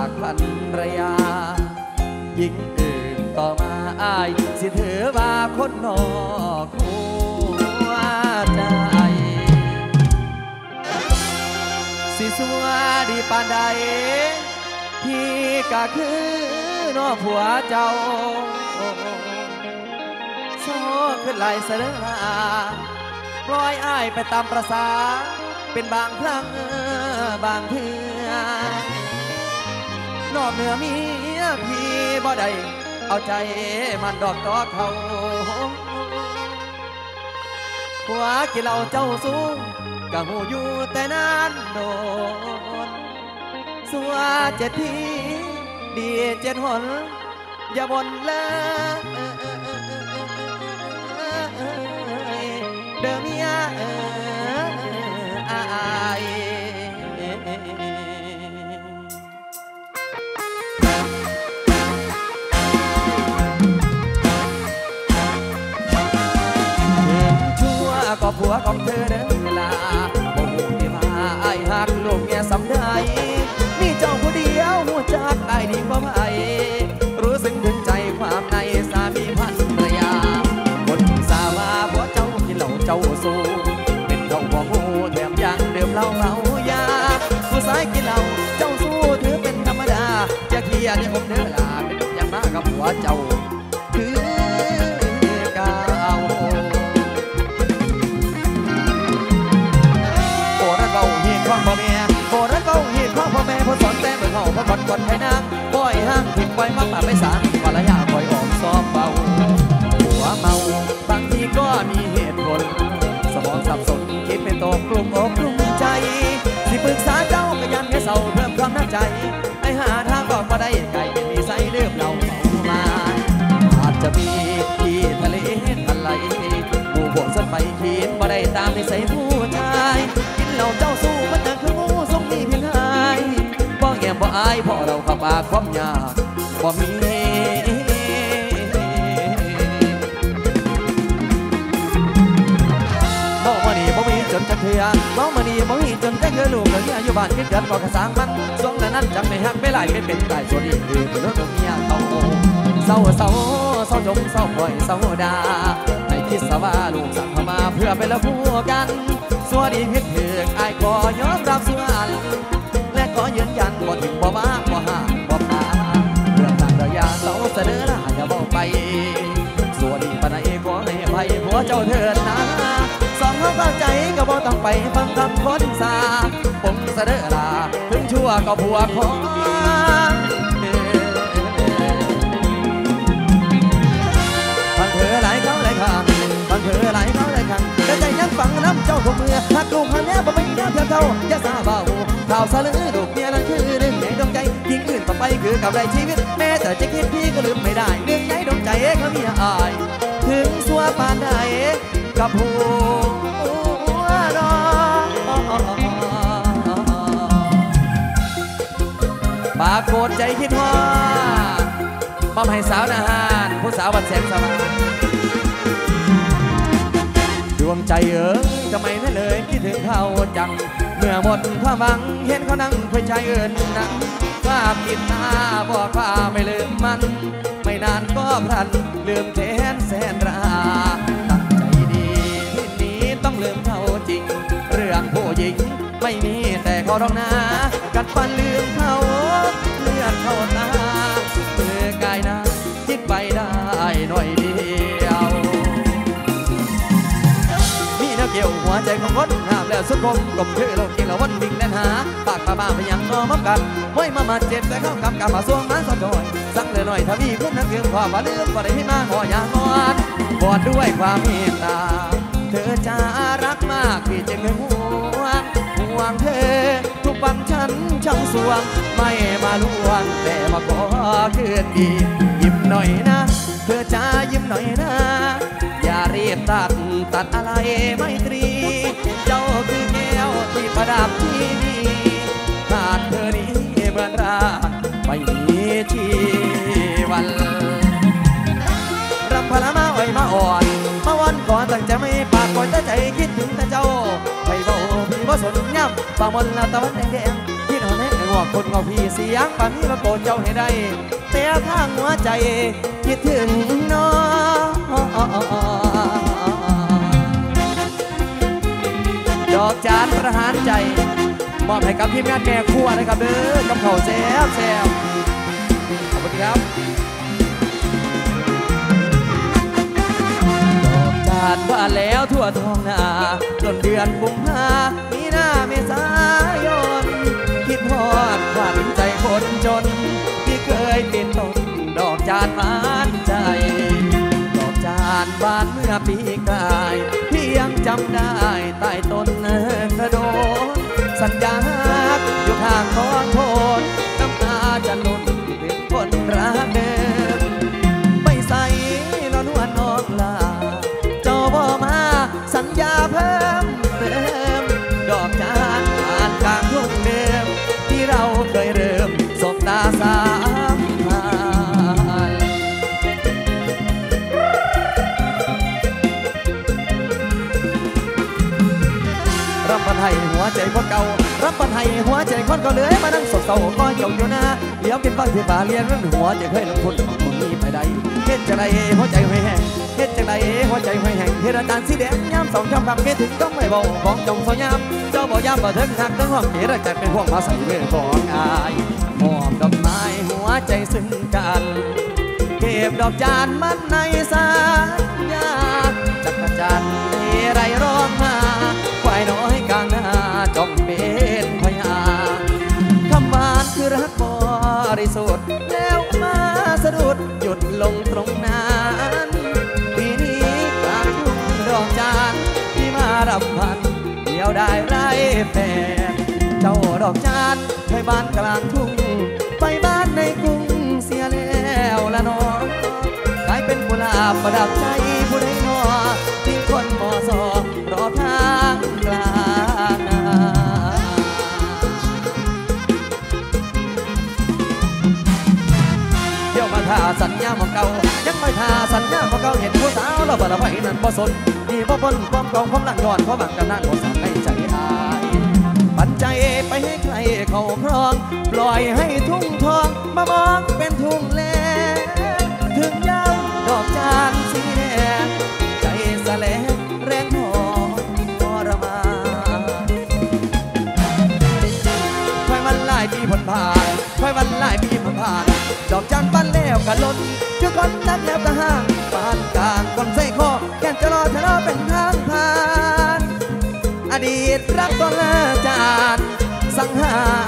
จากภรรยาหญิงอื่นต่อมาอ้ายสิถือว่าคนนอกหัวใจสิสัวดีปานใดพี่ก็คือนอผัวเจ้าโซ่ขึ้นไหลเสนอลาปล่อยอ้ายไปตามประสาเป็นบางครั้งบางเทื่อนอกเหนือเมียพี่บ่ได้เอาใจมันดอกต่อเขาผัวกินเหล้าเจ้าสูงกะหูอยู่แต่นานโดนสัว7 ทีดี7 หนอย่าบ่นเลยเดิมเมียอายชั่วก็ผัวของเธอเด้อลาบ่หูที่มาไอ้หักลูกแง่สำได้มีเจ้าผู้เดียวหัวจักได้ดีกว่าไผรู้สึกถึงใจความในสามีภรรยาคนสาวาผัวเจ้ากินเหล้าเจ้าสูเป็นเท่าบ่หูแถมยังดื่มเหล้าเมายาผู้ชายกินเหล้าเจ้าสู้ถือเป็นธรรมดาอย่าเครียดอย่าอมเด้อลาเป็นอย่างมากกับผัวเจ้าคือเก่าโบราณเบาเฮียนของพ่อแม่โบราณเบาเฮียนของพ่อแม่พอสอนแต่เมื่อเขาพอก่อนให้นางปล่อยห้างทิ้งไว้มักมาไม่สารภรรยาปล่อยออกซอบเบาหัวเมาบางทีก็มีเหตุผลสมองสับสนคิดไม่ตกกลุ่มอกกลุ่มใจสิปรึกษาเจ้าก็ยันแค่เศร้าเพิ่มความน่าใจให้หาทางออกมาได้ไกลเป็นมีไซเริ่มเราเมามาอาจจะมีที่ทะเลทะไหลหมู่พวกสัตว์ไปขีดมาได้ตามในใส่ผู้ชายกินเหล้าเจ้าสู้มันจะคืองูทรงมีเพียงหายบ่แง่บ่อายเพราะเราขับปากความยากบ่มีเมามานี่บ่มีจนจะเถื่อเมามานี่บ่มีจนจะเถื่อลูกเหลืออยู่บ้านคิดเกิดบ่กระสังมันช่วงนั้นจำไม่หักไม่ไหลเป็นตายส่วนอีกคือเป็นรถเมียเขาเศร้าจมเศร้าปล่อยเศร้าดาให้คิดซะว่าลูกสั่งเข้ามาเพื่อเป็นละผู้กันส่วนดีผิดถืออายขอยอมรับส่วนและขอยืนยันบ่ถึงบ่ว่าบ่ห่างบ่พาเรื่องต่างระยะเศร้าเสนอหน้าอย่าบอกไปส่วนดีปานใดขอให้ไผผัวเจ้าเถิดนะสองเขาเข้าใจก็บ่ต้องไปฟังคำคนสาผมเสนอลาถึงชั่วก็ผัวของฟังเธอหลายเขาหลายคำฟังเธอหลายเขาหลายคำแต่ใจยังฟังน้ำเจ้าของเมื่อหักลูกหักแม่บ่เป็นเจ้าเท่าเท่าอย่าซาเบาข่าวสลือลูกเมียนั่นคือหนึ่งในดวงใจยิ่งอื่นต่อไปคือกับไรชีวิตแม้แต่จะคิดพี่ก็ลืมไม่ได้หนึ่งในดวงใจเขามีอายถึงสัวปานใดกับหัวรอปากโกรธใจคิดว่าป้อมให้สาวนาหารผู้สาวบัดแสงสว่างดวงใจทำไมนั่นเลยคิดถึงเขาจังเมื่อหมดความหวังเห็นเขานั่งคุยใจนั่งความคิดหน้าบอกว่าไม่ลืมมันไม่นานก็พลันลืมแสนราตั้งใจดีที่นี้ต้องลืมเขาจริงเรื่องผู้หญิงไม่มีแต่เขาดอกนากัดฟันลืมเขาเลือดเข้าตาเมื่อกายนาคิดไปได้หน่อยเดียวมีแนวเกี่ยวหัวใจของคนห้ามแล้วสุดคมกลมคือเรากินแล้ววันวิ่งแล่นหาปากบ้าไปยังนอมักันห้อยมาเจ็บแต่เข้ากำมาสวงนั้นสะจอยสักเลยหน่อยถ้ามีคุณนักเกี่ยวความว่าลืมว่าได้ให้มาขอยางอ่อนบอดด้วยความเมตตาเธอจะรักมากพี่จึงไม่ห่วงเธอทุกวันฉันช่างสวงไม่มาลวงแต่มาขอคืนดียิ้มหน่อยนะเธอจะยิ้มหน่อยนะอย่ารีบตัดอะไรไม่ตรีเจ้าคือแก้วที่ประดับที่นี่ขาดเธอนี้เหมือนราไม่มีชีวันรำพลามาไว้มาอ่อนมาวันก่อนตั้งใจไม่ปากก่อนใจคิดถึงแต่เจ้าไปเบาพี่บ่สนย่ำปากมนละตะวันแดงคิดหอนแห้งงอกคนงอกพี่เสียงป่านนี้มาโกรธเจ้าให้ได้แต่ทางหัวใจคิดถึงน้องดอกจานประหารใจมอบให้กับทีมงานแม่ครัวนะครับเด้อกับเขาแซ่บขอบคุณครับดอกจานบานแล้วทั่วท้องนาต้นเดือนกุมภามีนาเมษายนคิดฮอดขวัญใจคนจนที่เคยเป็นต้นดอกจานบานใจดอกจานบานเมื่อปีกลายพี่ยังจำได้ใต้ต้นกระโดดสัญญาอยู่ข้างท้องโทนน้ำตาจะหล่นเป็นคนรักเดิมไม่ใส่แล้วนวลนอกลาเจ้าบ่มาสัญญาเพิ่มเติมดอกจานผ่านกลางทุ่งเดิมที่เราเคยเริ่มสบตาสามผ่านรับปันให้หัวใจคนเก่ารับปันให้หัวใจคนเก่าเลยมานั่งสดเศร้าก็เกี่ยวอยู่นะเดี๋ยวเป็นบ้านที่ป่าเรียนเรื่องหัวใจเคยลงทุนของคนนี้ไปได้เฮ็ดจังไดหัวใจห้อยแห้งเฮ็ดจังไดหัวใจห้อยแห้งเฮ็ดอาการสีแดงย้ำสองจำคำคิดถึงต้องไม่บอกของจงสอยามเจ้าบอกย้ำบ่ถึงหักถึงห้องเฮ็ดใจเป็นห่วงมาใส่เรื่องของอายมอบดอกไม้หัวใจซึ่งกันเก็บดอกจานมันในสัญญาจักรจันทร์ไรร้องมาควายน้อยกลางนาจอมเป็นพยาคำหวานคือรักบริสุทธิ์แล้วมาสะดุดหยุดลงตรงนั้นปีนี้กลางทุ่งดอกจานที่มารำพันเดียวได้ไรแฟนเจ้าดอกจานเคยบ้านกลางทุ่งไปบ้านในกรุงเสียแล้วละน้องกลายเป็นกุหลาบประดับใจผู้ใดนอที่คนมอสอรอทางกลางเที่ยวมาท่าสัญญาหมองเก่ายังไม่ท่าสัญญาหมองเก่าเห็นผู้สาวเราบ่ละไว้นั่นบ่สนดีบ่พ้นความเก่าความหลังย้อนเพราะบางกันนั่นบ่สั่งในใจอายปันใจไปให้ใครเขาครองปล่อยให้ทุ่งทองมามองเป็นทุ่งแลถึงยามดอกจานสีแดงใจสะแลงแรงหอนทรมานค่อยวันหลายปีผ่านผ่านค่อยวันหลายปีผ่านผ่านดอกจานปั้นแล้วกันล้นคือคนรักแล้วก็ห่างปานกลางคนใส่คอแก่นจะรอทะเลาะเป็นทางผ่านอดีตรักตอนละจานสังหาร